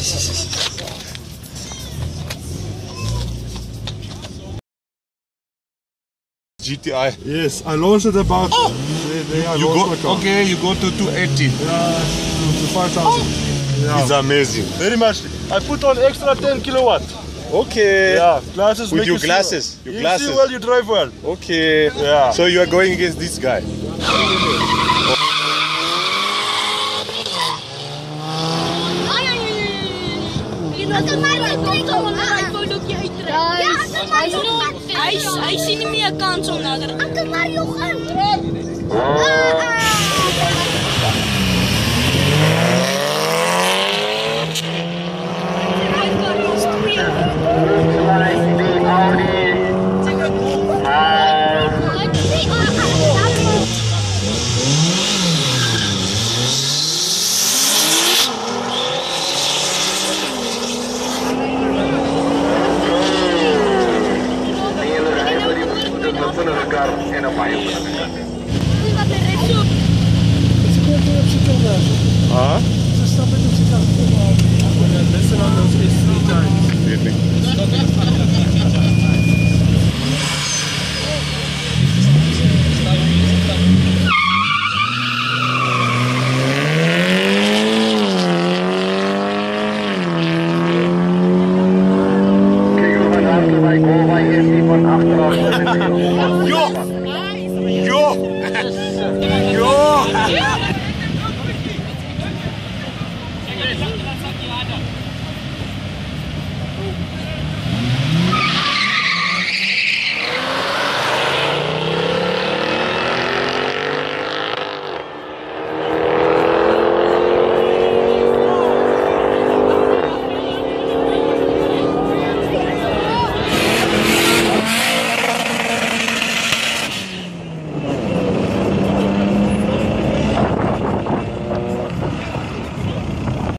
GTI. Yes, I launched it about. Oh. You go, okay, you go to 280. Yeah, to 5,000. Oh. Yeah. It's amazing. Very much. I put on extra 10 kilowatt. Okay. Yeah, glasses. With make your you glasses. See, your you glasses. see well, you drive well. Okay. Yeah. So you are going against this guy. I see niet meer kans om naar de Anke Mario gaan. Huh? Listen on those keys 3 times. Really? Jo!